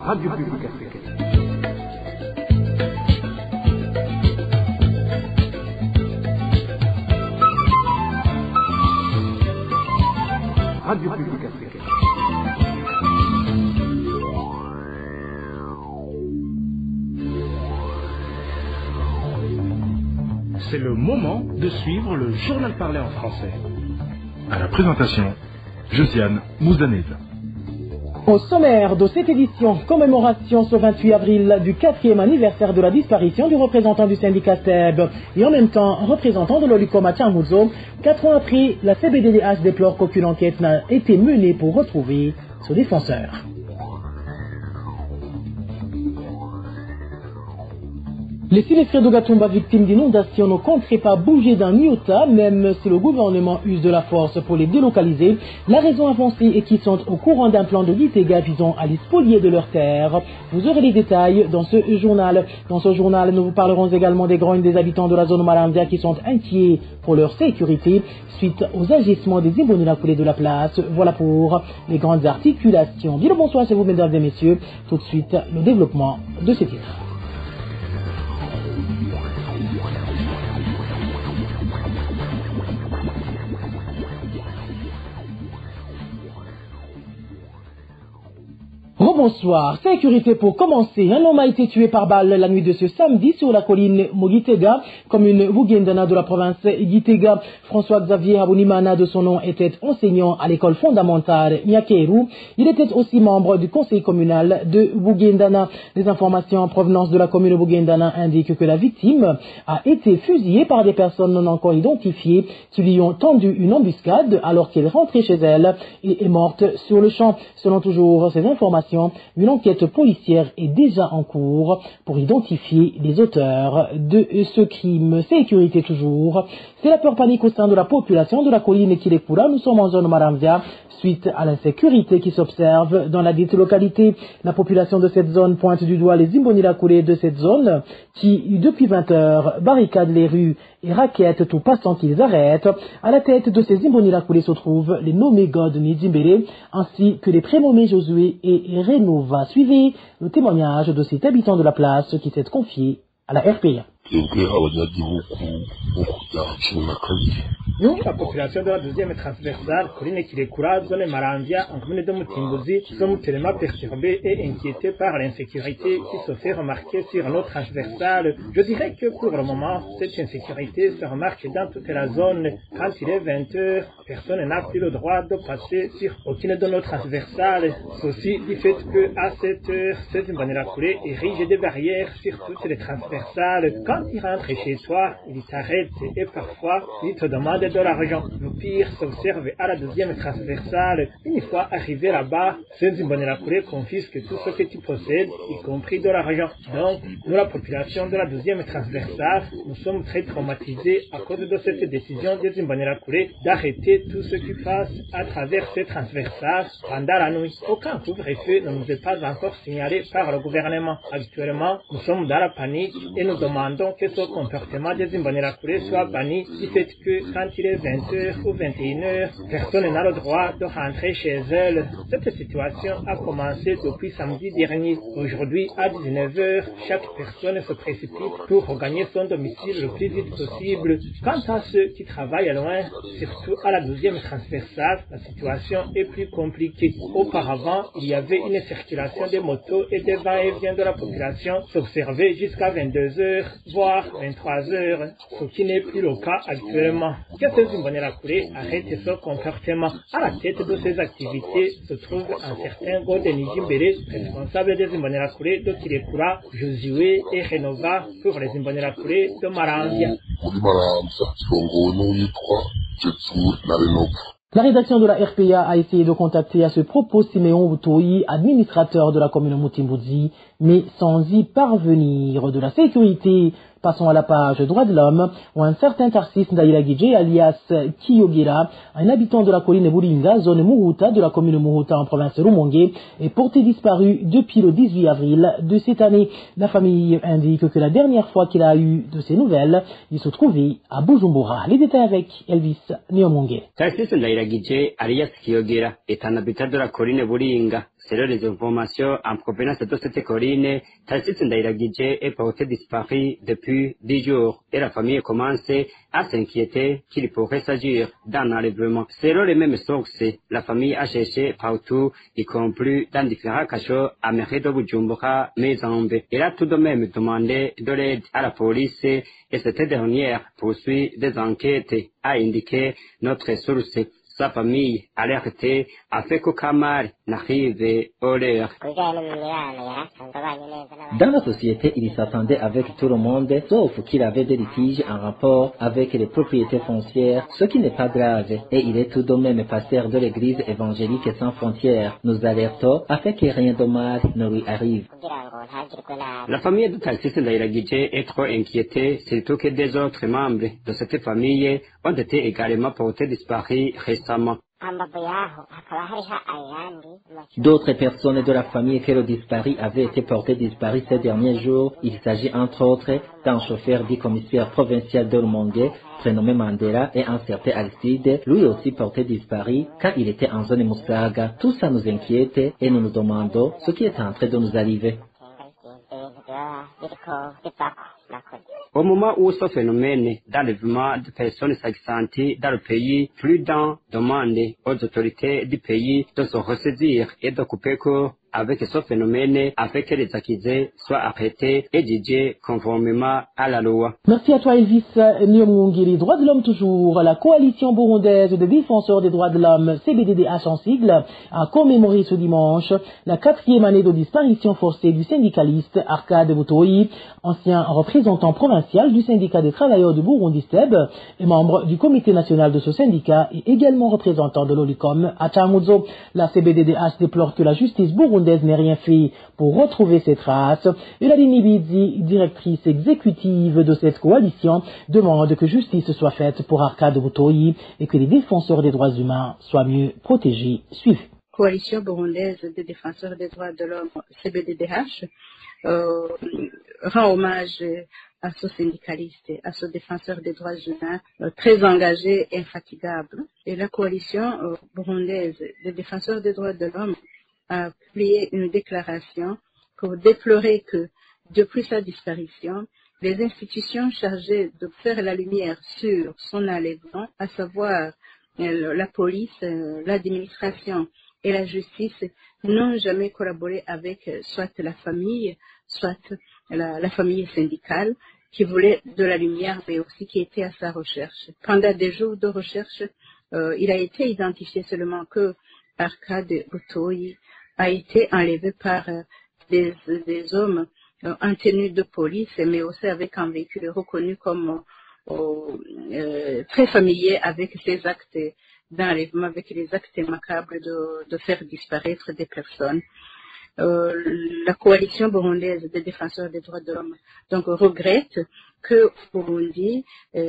Radio Publique Africaine. Radio Publique Africaine. C'est le moment de suivre le journal parlé en français. À la présentation, Josiane Mouzanez. Au sommaire de cette édition, commémoration ce 28 avril du 4e anniversaire de la disparition du représentant du syndicat SEB et en même temps représentant de l'Olicom à Tchamoudzo, 4 ans après, la CBDDH déplore qu'aucune enquête n'a été menée pour retrouver ce défenseur. Les sinistrés de Gatumba, victimes d'inondations, ne compteraient pas bouger d'un iota, même si le gouvernement use de la force pour les délocaliser. La raison avancée est qu'ils sont au courant d'un plan de Gitega visant à les spolier de leurs terres. Vous aurez les détails dans ce journal. Dans ce journal, nous vous parlerons également des grognes des habitants de la zone Marandia qui sont inquiets pour leur sécurité suite aux agissements des Imbonila-Koulé de la place. Voilà pour les grandes articulations. Bien le bonsoir, c'est vous, mesdames et messieurs. Tout de suite, le développement de ces titres. Bonsoir. Sécurité pour commencer. Un homme a été tué par balle la nuit de ce samedi sur la colline Mogitega, commune Bougendana de la province Gitega. François-Xavier Abounimana, de son nom, était enseignant à l'école fondamentale Nyakeru. Il était aussi membre du conseil communal de Bougendana. Les informations en provenance de la commune Bougendana indiquent que la victime a été fusillée par des personnes non encore identifiées qui lui ont tendu une embuscade alors qu'elle rentrait chez elle et est morte sur le champ. Selon toujours ces informations, une enquête policière est déjà en cours pour identifier les auteurs de ce crime. Sécurité toujours. C'est la peur panique au sein de la population de la colline Kilekura. Nous sommes en zone Maramvia suite à l'insécurité qui s'observe dans la dite localité. La population de cette zone pointe du doigt les Imbonila-Koulé de cette zone qui, depuis 20 heures, barricadent les rues et raquettent tout passant qu'ils arrêtent. À la tête de ces Imbonila-Koulé se trouvent les nommés God Nidzimbele ainsi que les prénommés Josué et Renova. Suivez le témoignage de cet habitant de la place qui s'est confié à la RPA. Nous, la population de la deuxième transversale, colline Kilekura, zone Marandia, en commune de Mutimbuzi, sommes tellement perturbés et inquiétés par l'insécurité qui se fait remarquer sur nos transversales. Je dirais que pour le moment, cette insécurité se remarque dans toute la zone. Quand il est 20 heures, personne n'a plus le droit de passer sur aucune de nos transversales. Ceci du fait qu'à 7 heures, ces Imbonila-Koulé érigent des barrières sur toutes les transversales. Quand il rentre chez toi, il t'arrête et parfois il te demande de l'argent. Le pire s'observe à la deuxième transversale. Une fois arrivé là-bas, ces Imbonila-Koulé confisquent tout ce que tu possèdes, y compris de l'argent. Donc, nous, la population de la deuxième transversale, nous sommes très traumatisés à cause de cette décision des Imbonila-Koulé d'arrêter tout ce qui passe à travers ces transversales pendant la nuit. Aucun couvre-feu ne nous est pas encore signalé par le gouvernement. Actuellement, nous sommes dans la panique et nous demandons que ce comportement des Imbonila-Koulé soit banni du fait que quand il est 20h ou 21h, personne n'a le droit de rentrer chez elle. Cette situation a commencé depuis samedi dernier. Aujourd'hui, à 19h, chaque personne se précipite pour regagner son domicile le plus vite possible. Quant à ceux qui travaillent loin, surtout à la deuxième transversale, la situation est plus compliquée. Auparavant, il y avait une circulation des motos et des va-et-vient de la population s'observer jusqu'à 22h, voire 23h, ce qui n'est plus le cas actuellement. Que ces Imbonila-Koulé arrêtent ce comportement. À la tête de ces activités se trouve un certain God Nidzimbele, responsable des Imbonila-Koulé de Kilekura, Josué et Renova pour les Imbonila-Koulé de Marandia. La rédaction de la RPA a essayé de contacter à ce propos Siméon Wutoyi, administrateur de la commune Mutimbuzi, mais sans y parvenir. De la sécurité, passons à la page droits de l'homme, où un certain Tarsis Ndaïlagidje, alias Kiyogira, un habitant de la colline Boulinga, zone Muruta de la commune Muruta en province Rumongue, est porté disparu depuis le 18 avril de cette année. La famille indique que la dernière fois qu'il a eu de ces nouvelles, il se trouvait à Bujumbura. Les détails avec Elvis Niomongue. Tarsis Ndaïlagidje, alias Kiyogira, est un habitant de la colline Boulinga, Selon les informations en provenance de cette colline, Tarcisse Ndairagije est porté disparu depuis 10 jours et la famille commence à s'inquiéter qu'il pourrait s'agir d'un enlèvement. Selon les mêmes sources, la famille a cherché partout, y compris dans différents cachots à mairie de Bujumbura, mais elle a tout de même demandé de l'aide à la police et cette dernière poursuit des enquêtes, a indiqué notre source. Sa famille, alertée, a fait que Kamar n'arrive au l'heure. Dans la société, il s'attendait avec tout le monde, sauf qu'il avait des litiges en rapport avec les propriétés foncières, ce qui n'est pas grave, et il est tout de même pasteur de l'église évangélique sans frontières. Nous alertons afin que rien de mal ne lui arrive. La famille de Tarcisse Ndairagije est trop inquiétée, surtout que des autres membres de cette famille ont été également portés disparus récemment. D'autres personnes de la famille que le disparu avaient été portées disparues ces derniers jours. Il s'agit entre autres d'un chauffeur du commissaire provincial de Rumongue, prénommé Mandela, et un certain Alcide, lui aussi porté disparu quand il était en zone Moussaga. Tout ça nous inquiète et nous nous demandons ce qui est en train de nous arriver. Au moment où ce phénomène d'enlèvement de personnes s'accentue dans le pays, plus d'un demande aux autorités du pays de se ressaisir et de couper court avec ce phénomène afin que les accusés soient arrêtés et jugés conformément à la loi. Merci à toi Elvis Nyomungiri. Droits de l'homme toujours. La coalition burundaise de défenseurs des droits de l'homme, CBDDH en sigle, a commémoré ce dimanche la 4e année de disparition forcée du syndicaliste Arcade Butoyi, ancien représentant provincial du syndicat des travailleurs du Burundi STEB et membre du comité national de ce syndicat et également représentant de l'OLICOM à Changuzo. La CBDDH déplore que la justice burundaise n'ait rien fait pour retrouver ses traces. Eulaline Bidzi, directrice exécutive de cette coalition, demande que justice soit faite pour Arcade Butoyi et que les défenseurs des droits humains soient mieux protégés. Suivez. Coalition burundaise des défenseurs des droits de l'homme, CBDDH, rend hommage à ce syndicaliste, à ce défenseur des droits humains, très engagé et infatigable. Et la coalition burundaise des défenseurs des droits de l'homme a publié une déclaration pour déplorer que, depuis sa disparition, les institutions chargées de faire la lumière sur son enlèvement, à savoir la police, l'administration et la justice, n'ont jamais collaboré avec soit la famille, soit la famille syndicale, qui voulait de la lumière, mais aussi qui était à sa recherche. Pendant des jours de recherche, il a été identifié seulement que Arcade Butoyi a été enlevé par des hommes en tenue de police, mais aussi avec un véhicule reconnu comme très familier avec ces actes d'enlèvement, avec les actes macabres de faire disparaître des personnes. La coalition burundaise des défenseurs des droits de l'homme donc regrette que au Burundi,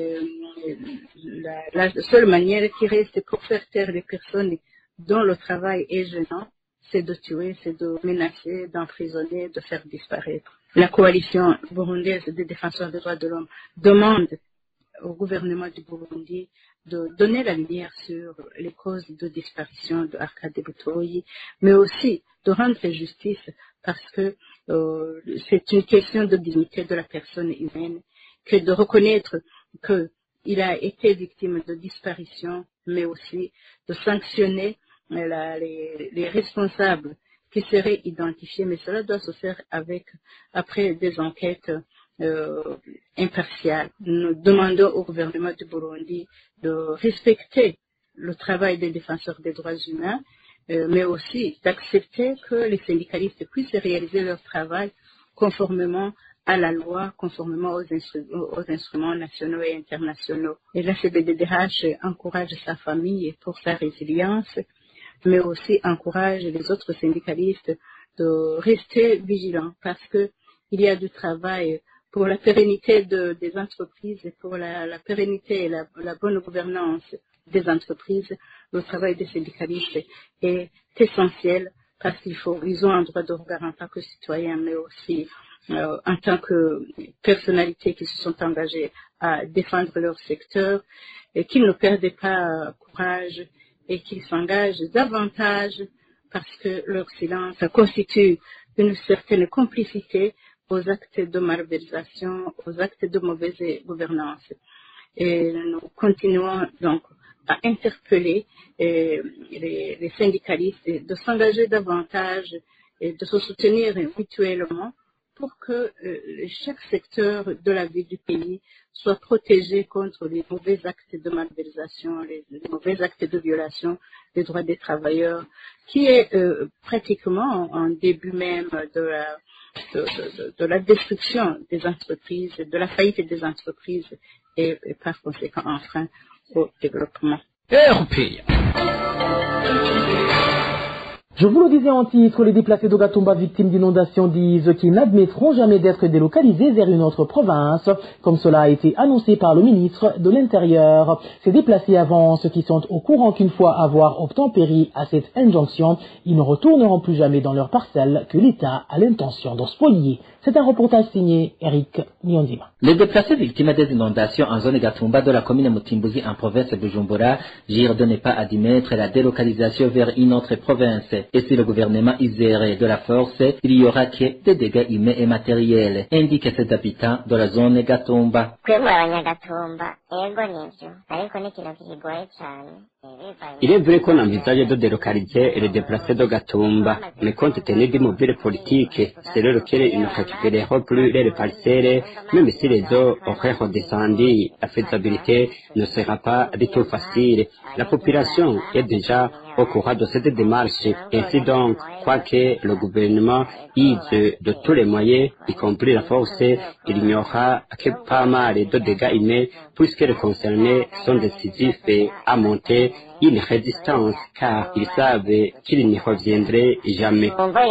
la seule manière qui reste pour faire taire les personnes dont le travail est gênant, c'est de tuer, c'est de menacer, d'emprisonner, de faire disparaître. La coalition burundaise des défenseurs des droits de l'homme demande au gouvernement du Burundi de donner la lumière sur les causes de disparition de Arcade Butoyi, mais aussi de rendre justice parce que c'est une question de dignité de la personne humaine, que de reconnaître qu'il a été victime de disparition, mais aussi de sanctionner les responsables qui seraient identifiés, mais cela doit se faire après des enquêtes impartiales. Nous demandons au gouvernement du Burundi de respecter le travail des défenseurs des droits humains, mais aussi d'accepter que les syndicalistes puissent réaliser leur travail conformément à la loi, conformément aux instruments nationaux et internationaux. Et la CBDDH encourage sa famille pour sa résilience, mais aussi encourage les autres syndicalistes de rester vigilants parce que il y a du travail pour la pérennité des entreprises et pour la pérennité et la bonne gouvernance des entreprises. Le travail des syndicalistes est essentiel parce qu'ils ont un droit de regard en tant que citoyens, mais aussi en tant que personnalités qui se sont engagées à défendre leur secteur et qu'ils ne perdent pas courage et qu'ils s'engagent davantage parce que leur silence constitue une certaine complicité aux actes de malversation, aux actes de mauvaise gouvernance. Et nous continuons donc à interpeller les syndicalistes de s'engager davantage et de se soutenir mutuellement pour que chaque secteur de la vie du pays soit protégé contre les mauvais actes de malversation, les mauvais actes de violation des droits des travailleurs, qui est pratiquement en début même de la destruction des entreprises, de la faillite des entreprises et par conséquent un frein au développement. Je vous le disais en titre, les déplacés de Gatumba victimes d'inondations disent qu'ils n'admettront jamais d'être délocalisés vers une autre province, comme cela a été annoncé par le ministre de l'Intérieur. Ces déplacés avancent qu'ils sont au courant qu'une fois avoir obtempéré à cette injonction, ils ne retourneront plus jamais dans leur parcelle que l'État a l'intention de spolier. C'est un reportage signé Eric Nyonzima. Les déplacés victimes des inondations en zone Gatumba de la commune Mutimbuzi en province de Bujumbura jurent de ne pas admettre la délocalisation vers une autre province. Et si le gouvernement isérait de la force, il y aura que des dégâts humains et matériels, indiquent ces habitants de la zone Gatumba. Il est vrai qu'on envisage de délocaliser les déplacés de Gatumba, mais compte tenu des mobiles politiques, c'est eux qui ne récupéreront plus les parcelles, même si les eaux auraient redescendu, la faisabilité ne sera pas du tout facile. La population est déjà au courant de cette démarche. Ainsi donc, quoique le gouvernement use de tous les moyens, y compris la force, il n'y aura que pas mal de dégâts humains, puisque les concernés sont décisifs à monter une résistance, car ils savent qu'ils n'y reviendraient jamais.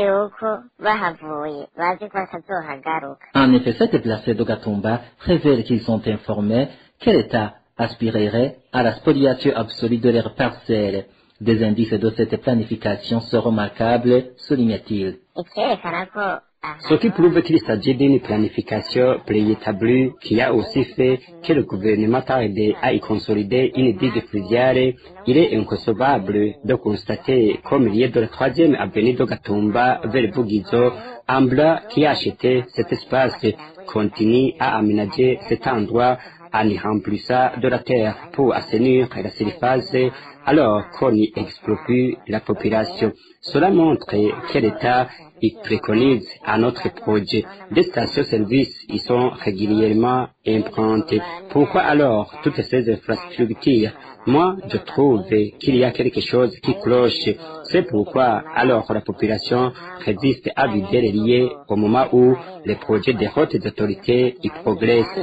En effet, ces déplacés de Gatumba révèlent qu'ils sont informés que l'État aspirerait à la spoliation absolue de leurs parcelles. Des indices de cette planification sont remarquables, souligne-t-il. Ce qui prouve qu'il s'agit d'une planification préétablie qui a aussi fait que le gouvernement tarde à y consolider une digue fluviale, il est inconcevable de constater qu'au milieu de la 3e avenue de Gatumba vers Bugizo, un blanc qui a acheté cet espace continue à aménager cet endroit en y remplissant de la terre pour assainir la surface alors qu'on y exproprie la population. Cela montre que l'État y préconise un autre projet. Des stations-service y sont régulièrement implantées. Pourquoi alors toutes ces infrastructures? Moi, je trouve qu'il y a quelque chose qui cloche. C'est pourquoi alors la population résiste à vider les liens au moment où les projets des hautes autorités y progressent.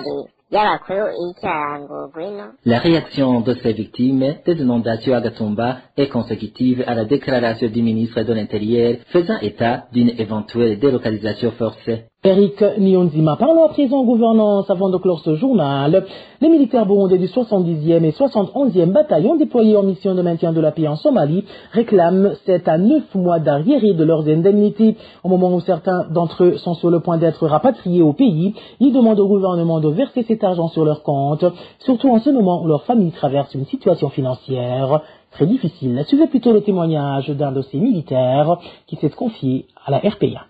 La réaction de ces victimes des inondations à Gatumba est consécutive à la déclaration du ministre de l'Intérieur faisant état d'une éventuelle délocalisation forcée. Eric Nyonzima, parlons à présent gouvernance avant de clore ce journal. Les militaires burundais du 70e et 71e bataillon déployés en mission de maintien de la paix en Somalie réclament 7 à 9 mois d'arriérés de leurs indemnités. Au moment où certains d'entre eux sont sur le point d'être rapatriés au pays, ils demandent au gouvernement de verser cet argent sur leur compte, surtout en ce moment où leur famille traverse une situation financière très difficile. Suivez plutôt le témoignage d'un de ces militaires qui s'est confié à la RPA.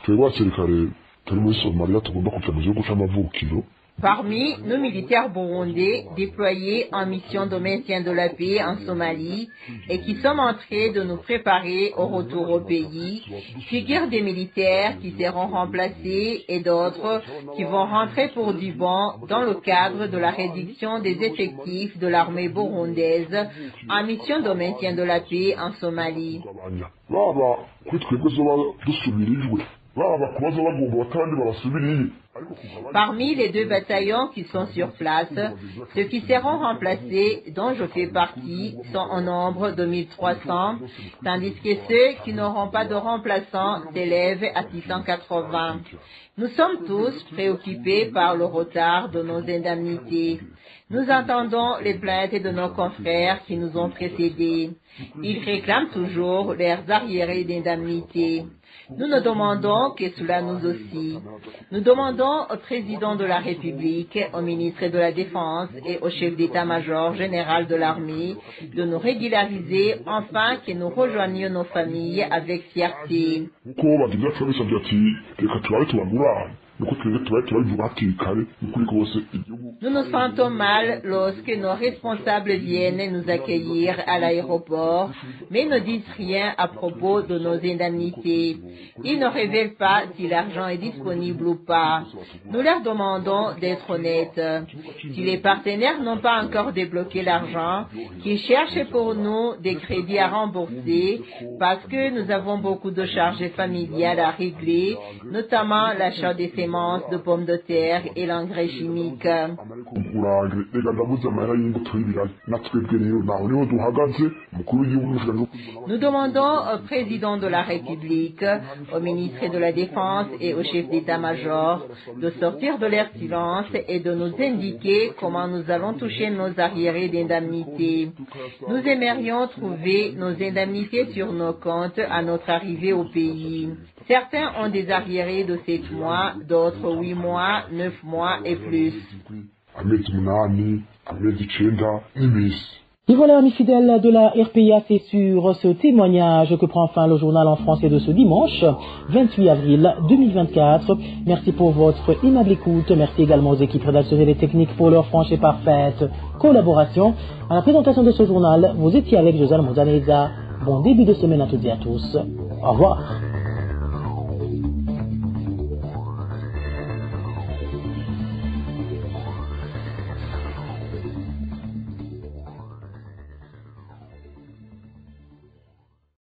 Parmi nos militaires burundais déployés en mission de maintien de la paix en Somalie et qui sommes en train de nous préparer au retour au pays, figurent des militaires qui seront remplacés et d'autres qui vont rentrer pour du bon dans le cadre de la réduction des effectifs de l'armée burundaise en mission de maintien de la paix en Somalie. Parmi les 2 bataillons qui sont sur place, ceux qui seront remplacés, dont je fais partie, sont en nombre de 1300, tandis que ceux qui n'auront pas de remplaçants s'élèvent à 680. Nous sommes tous préoccupés par le retard de nos indemnités. Nous entendons les plaintes de nos confrères qui nous ont précédés. Ils réclament toujours leurs arriérés d'indemnités. Nous ne demandons que cela nous aussi. Nous demandons au président de la République, au ministre de la Défense et au chef d'état-major général de l'armée de nous régulariser afin que nous rejoignions nos familles avec fierté. Nous nous sentons mal lorsque nos responsables viennent nous accueillir à l'aéroport, mais ne disent rien à propos de nos indemnités. Ils ne révèlent pas si l'argent est disponible ou pas. Nous leur demandons d'être honnêtes. Si les partenaires n'ont pas encore débloqué l'argent, qu'ils cherchent pour nous des crédits à rembourser parce que nous avons beaucoup de charges familiales à régler, notamment l'achat des semences de pommes de terre et l'engrais chimique. Nous demandons au président de la République, au ministre de la Défense et au chef d'état-major de sortir de leur silence et de nous indiquer comment nous allons toucher nos arriérés d'indemnités. Nous aimerions trouver nos indemnités sur nos comptes à notre arrivée au pays. Certains ont des arriérés de 7 mois, d'autres 8 mois, 9 mois et plus. Et voilà, amis fidèles de la RPA, c'est sur ce témoignage que prend fin le journal en français de ce dimanche, 28 avril 2024. Merci pour votre aimable écoute. Merci également aux équipes rédactionnelles et techniques pour leur franche et parfaite collaboration. À la présentation de ce journal, vous étiez avec Josiane Mouzaneza. Bon début de semaine à toutes et à tous. Au revoir.